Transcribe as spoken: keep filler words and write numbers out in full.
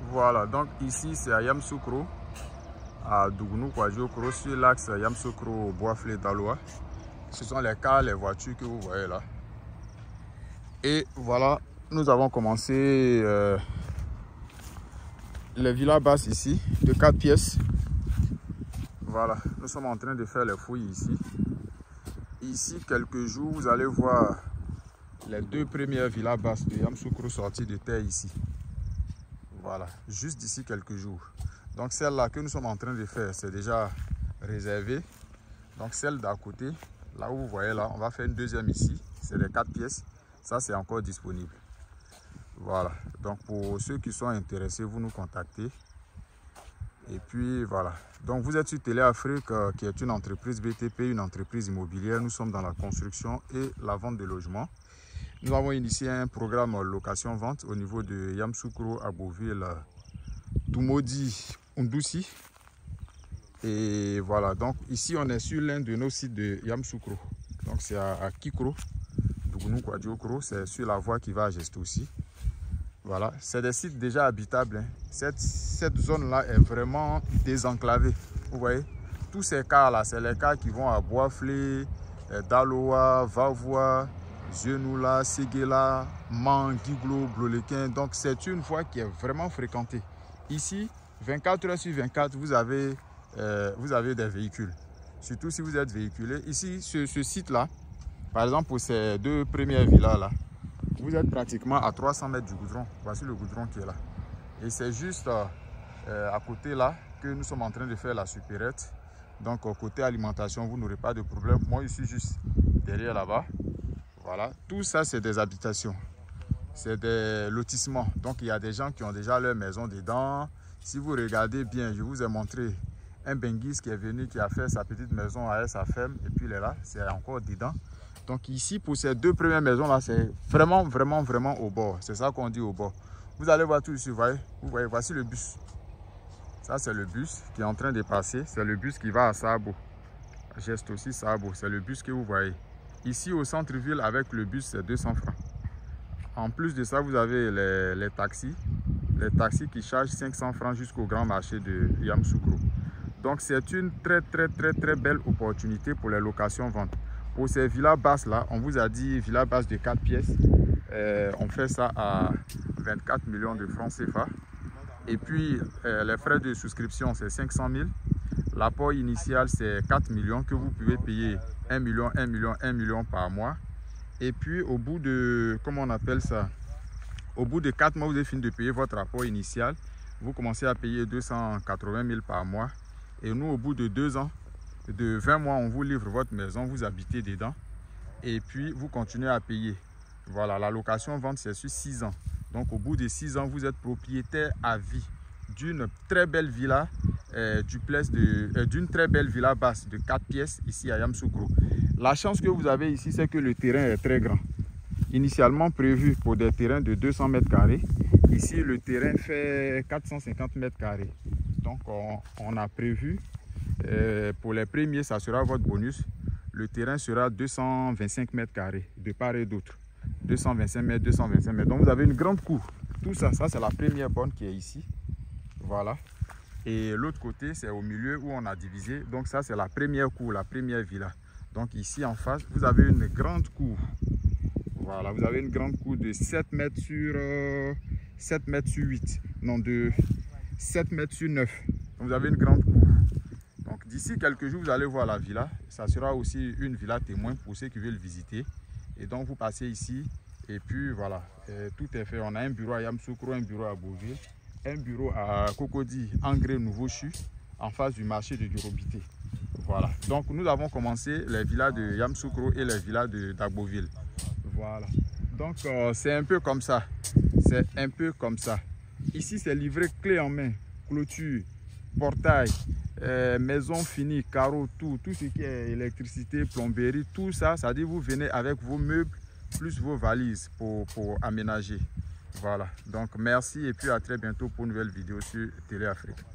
Voilà, donc ici c'est à Yamoussoukro, à Dougounou, Kouadjokro, sur l'axe Yamoussoukro, Boisflé, Daloa. Ce sont les cars, les voitures que vous voyez là. Et voilà, nous avons commencé euh, les villas basses ici, de quatre pièces. Voilà, nous sommes en train de faire les fouilles ici. Ici, quelques jours, vous allez voir les deux premières villas basses de Yamoussoukro sorties de terre ici. Voilà, juste d'ici quelques jours. Donc celle-là que nous sommes en train de faire, c'est déjà réservé. Donc celle d'à côté, là où vous voyez là, on va faire une deuxième ici. C'est les quatre pièces. Ça, c'est encore disponible. Voilà. Donc pour ceux qui sont intéressés, vous nous contactez. Et puis voilà. Donc vous êtes sur Téléafrique, euh, qui est une entreprise B T P, une entreprise immobilière. Nous sommes dans la construction et la vente de logements. Nous avons initié un programme location-vente au niveau de Yamoussoukro, Aboville, Doumodi, Undoussi. Et voilà, donc ici on est sur l'un de nos sites de Yamoussoukro. Donc c'est à, à Kikro, Dougounou, Kouadjokro, c'est sur la voie qui va à Gesto aussi. Voilà, c'est des sites déjà habitables. Hein. Cette, cette zone-là est vraiment désenclavée. Vous voyez, tous ces cas-là, c'est les cas qui vont à Boisflé, Daloa, Vavois, Zenoula, Séguéla, Man, Guiglo, Blolequin. Donc c'est une voie qui est vraiment fréquentée. Ici, vingt-quatre heures sur vingt-quatre, vous avez, euh, vous avez des véhicules. Surtout si vous êtes véhiculé. Ici, ce, ce site-là, par exemple pour ces deux premières villas-là, vous êtes pratiquement à trois cents mètres du goudron. Voici le goudron qui est là. Et c'est juste euh, à côté là que nous sommes en train de faire la supérette. Donc côté alimentation, vous n'aurez pas de problème. Moi, je suis juste derrière là-bas. Voilà, tout ça c'est des habitations, c'est des lotissements. Donc il y a des gens qui ont déjà leur maison dedans. Si vous regardez bien, je vous ai montré un Benguis qui est venu, qui a fait sa petite maison à sa ferme. Et puis il est là, c'est encore dedans. Donc ici, pour ces deux premières maisons là, c'est vraiment, vraiment, vraiment au bord. C'est ça qu'on dit au bord. Vous allez voir tout ici, vous voyez, vous voyez, voici le bus. Ça c'est le bus qui est en train de passer. C'est le bus qui va à Sabo. Geste aussi Sabo, c'est le bus que vous voyez. Ici au centre-ville, avec le bus, c'est deux cents francs. En plus de ça, vous avez les, les taxis. Les taxis qui chargent cinq cents francs jusqu'au grand marché de Yamoussoukro. Donc c'est une très, très, très, très belle opportunité pour les locations-ventes. Pour ces villas basses là, on vous a dit villas basses de quatre pièces. Euh, on fait ça à vingt-quatre millions de francs C F A. Et puis euh, les frais de souscription, c'est cinq cent mille. L'apport initial, c'est quatre millions que vous pouvez payer un million, un million, un million par mois. Et puis au bout de, comment on appelle ça, au bout de quatre mois, vous avez fini de payer votre apport initial. Vous commencez à payer deux cent quatre-vingt mille par mois. Et nous, au bout de deux ans, de vingt mois, on vous livre votre maison, vous habitez dedans. Et puis vous continuez à payer. Voilà, la location-vente, c'est sur six ans. Donc au bout de six ans, vous êtes propriétaire à vie d'une très belle villa, euh, duplex de, euh, d'une très belle villa basse de quatre pièces ici à Yamoussoukro. La chance que vous avez ici, c'est que le terrain est très grand. Initialement prévu pour des terrains de deux cents mètres carrés. Ici, le terrain fait quatre cent cinquante mètres carrés. Donc on, on a prévu, euh, pour les premiers, ça sera votre bonus. Le terrain sera deux cent vingt-cinq mètres carrés de part et d'autre. deux cent vingt-cinq mètres, deux cent vingt-cinq mètres. Donc vous avez une grande cour. Tout ça, ça c'est la première borne qui est ici. Voilà. Et l'autre côté, c'est au milieu où on a divisé. Donc ça, c'est la première cour, la première villa. Donc ici en face, vous avez une grande cour. Voilà, vous avez une grande cour de sept mètres sur euh, sept mètres sur huit. Non, de sept mètres sur neuf. Donc vous avez une grande cour. Donc d'ici quelques jours, vous allez voir la villa. Ça sera aussi une villa témoin pour ceux qui veulent visiter. Et donc vous passez ici. Et puis voilà, et tout est fait. On a un bureau à Yamoussoukro, un bureau à Boville, un bureau à Cocody, Engrais Nouveau Chu, en face du marché de Durobité. Voilà. Donc nous avons commencé les villas de Yamoussoukro et les villas d'Aboville. Voilà. Donc euh, c'est un peu comme ça. C'est un peu comme ça. Ici c'est livré clé en main, clôture, portail, euh, maison finie, carreaux, tout, tout ce qui est électricité, plomberie, tout ça, ça dit vous venez avec vos meubles plus vos valises pour, pour aménager. Voilà. Donc merci et puis à très bientôt pour une nouvelle vidéo sur Téléafrique.